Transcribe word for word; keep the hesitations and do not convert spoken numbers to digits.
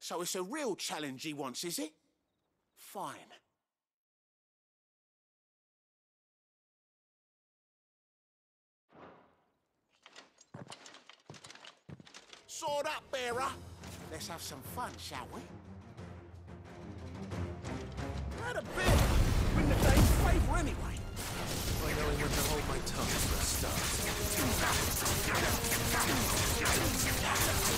So it's a real challenge he wants, is it? Fine. Sword up, bearer. Let's have some fun, shall we? Had a bit. Win the day's favour anyway. By knowing when to hold my tongue for a start.